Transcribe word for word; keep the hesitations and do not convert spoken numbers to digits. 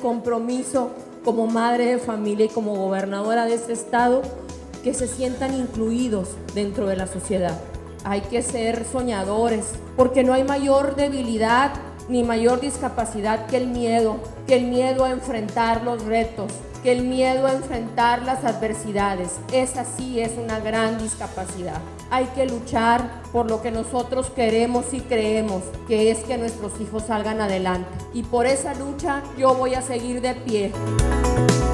compromiso como madre de familia y como gobernadora de este estado, que se sientan incluidos dentro de la sociedad. Hay que ser soñadores, porque no hay mayor debilidad ni mayor discapacidad que el miedo, que el miedo a enfrentar los retos, que el miedo a enfrentar las adversidades. Esa sí es una gran discapacidad. Hay que luchar por lo que nosotros queremos y creemos, que es que nuestros hijos salgan adelante. Y por esa lucha yo voy a seguir de pie.